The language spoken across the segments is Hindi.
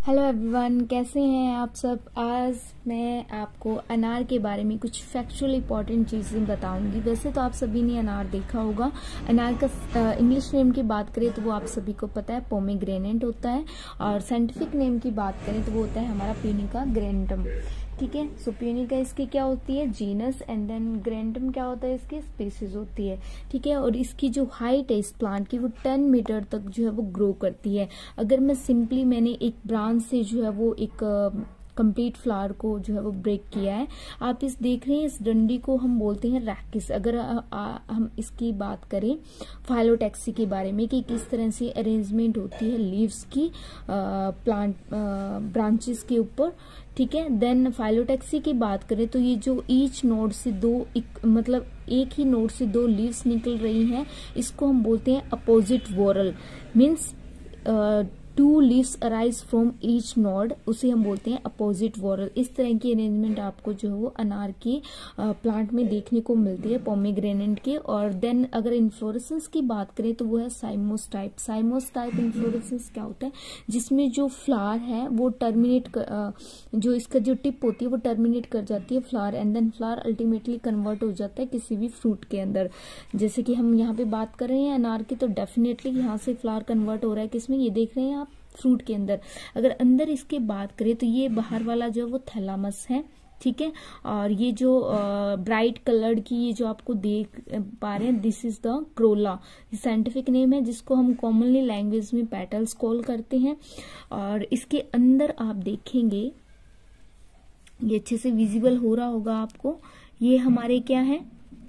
हेलो एवरीवन, कैसे हैं आप सब। आज मैं आपको अनार के बारे में कुछ फैक्चुअल इंपॉर्टेंट चीज़ें बताऊंगी। वैसे तो आप सभी ने अनार देखा होगा। अनार का इंग्लिश नेम की बात करें तो वो आप सभी को पता है, पोमीग्रेनेट होता है। और साइंटिफिक नेम की बात करें तो वो होता है हमारा प्यूनिका ग्रैंडम। ठीक है, सो प्यूनिका इसकी क्या होती है, जीनस, एंड देन ग्रैंडम क्या होता है, इसकी स्पीसीज होती है। ठीक है, और इसकी जो हाइट है इस प्लांट की वो 10 मीटर तक जो है वो ग्रो करती है। अगर मैंने एक ब्रांच से जो है वो एक कंप्लीट फ्लावर को जो है वो ब्रेक किया है। आप इस देख रहे हैं, इस डंडी को हम बोलते हैं रैकिस। अगर हम इसकी बात करें फाइलोटैक्सी के बारे में कि किस तरह से अरेंजमेंट होती है लीव्स की प्लांट ब्रांचेस के ऊपर। ठीक है, देन फाइलोटैक्सी की बात करें तो ये जो ईच नोड से मतलब एक ही नोड से दो लीव्स निकल रही हैं, इसको हम बोलते हैं opposite whorl. Means 2 leaves arise from each node, उसे हम बोलते हैं अपोजिट वोरल। इस तरह की अरेंजमेंट आपको जो है वो अनार के प्लांट में देखने को मिलती है, पोमीग्रेनेट के। और देन अगर इन्फ्लोरेसेंस की बात करें तो वो है cymose type. Cymose type inflorescence क्या होता है, जिसमें जो फ्लावर है वो जो इसका जो टिप होती है वो टर्मिनेट कर जाती है flower, and then flower ultimately convert हो जाता है किसी भी फ्रूट के अंदर। जैसे कि हम यहाँ पे बात कर रहे हैं अनार की, तो डेफिनेटली यहाँ से फ्लावर कन्वर्ट हो रहा है किसमें, ये देख रहे हैं आप, फ्रूट के अंदर। अगर अंदर इसके बात करें तो ये बाहर वाला जो है वो थैलामस है। ठीक है, और ये जो ब्राइट कलर्ड की ये जो आपको देख पा रहे हैं, this is the corolla, scientific name है, जिसको हम कॉमनली लैंग्वेज में पेटल्स कॉल करते हैं। और इसके अंदर आप देखेंगे, ये अच्छे से विजिबल हो रहा होगा आपको, ये हमारे क्या है,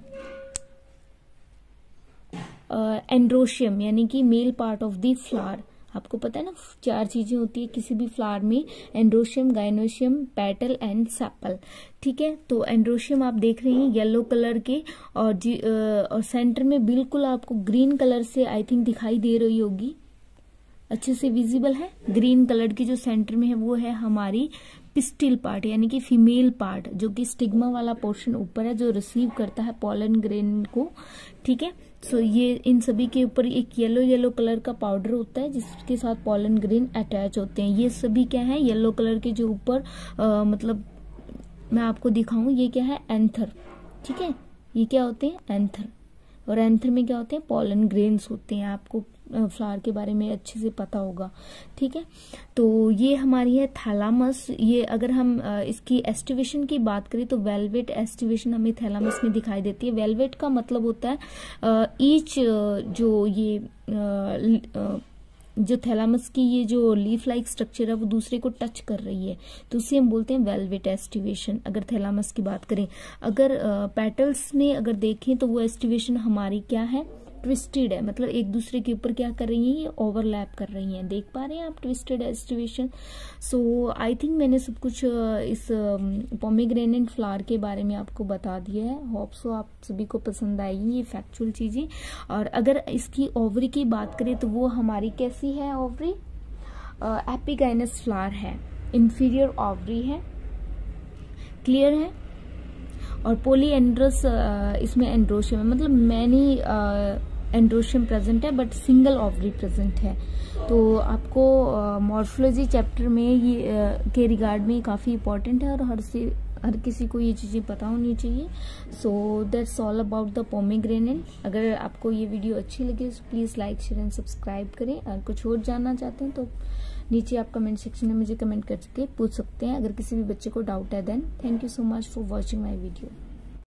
एंड्रोशियम, यानी कि male part of the flower. आपको पता है ना, 4 चीजें होती है किसी भी फ्लावर में, androecium, gynoecium, petal and sepal. ठीक है, तो एंड्रोशियम आप देख रहे हैं येलो कलर के, और सेंटर में बिल्कुल आपको ग्रीन कलर से आई थिंक दिखाई दे रही होगी, अच्छे से विजिबल है। ग्रीन कलर की जो सेंटर में है वो है हमारी पिस्टिल पार्ट, यानी कि फीमेल पार्ट, जो कि स्टिग्मा वाला पोर्शन ऊपर है, जो रिसीव करता है पॉलन ग्रेन को। ठीक है, सो ये इन सभी के ऊपर एक येलो कलर का पाउडर होता है जिसके साथ पॉलन ग्रेन अटैच होते हैं। ये सभी क्या है, येलो कलर के जो ऊपर मतलब मैं आपको दिखाऊं, ये क्या है, एंथर। ठीक है, ये क्या होते हैं, एंथर। और एंथर में क्या होते हैं, पॉलन ग्रेन्स होते हैं। आपको फ्लावर के बारे में अच्छे से पता होगा। ठीक है, तो ये हमारी है थैलामस। ये अगर हम इसकी एस्टिवेशन की बात करें तो वेलवेट एस्टिवेशन हमें थैलामस में दिखाई देती है। वेलवेट का मतलब होता है ईच जो ये जो थैलामस की ये जो लीफ लाइक स्ट्रक्चर है वो दूसरे को टच कर रही है, तो उसे हम बोलते हैं वेलवेट एस्टिवेशन, अगर थैलामस की बात करें। अगर पेटल्स में अगर देखें तो वो एस्टिवेशन हमारी क्या है, ट्विस्टेड है, मतलब एक दूसरे के ऊपर क्या कर रही हैं, ये ओवरलैप कर रही हैं। देख पा रहे हैं आप twisted aestivation. So I think मैंने सब कुछ इस पोमीग्रेनेट फ्लावर के बारे में आपको बता दिया है। होप सो आप सभी को पसंद आएगी ये फैक्चुअल चीजें। और अगर इसकी ओवरी की बात करें तो वो हमारी कैसी है ओवरी, एपिगाइनस फ्लावर है, इंफीरियर ओवरी है, क्लियर है। और पॉलीएंड्रस इसमें एंड्रोशियम है, मतलब मैनी एंड्रोशियम प्रेजेंट है बट सिंगल ओवरी प्रेजेंट है। तो आपको मॉर्फोलॉजी चैप्टर में ये के रिगार्ड में काफी इंपॉर्टेंट है, और हर किसी को ये चीजें पता होनी चाहिए। So that's all about the pomegranate. अगर आपको ये वीडियो अच्छी लगे तो please like, share and subscribe करें। अगर कुछ और जानना चाहते हैं तो नीचे आप कमेंट सेक्शन में मुझे कमेंट करके पूछ सकते हैं, अगर किसी भी बच्चे को डाउट है। Then thank you so much for watching my video.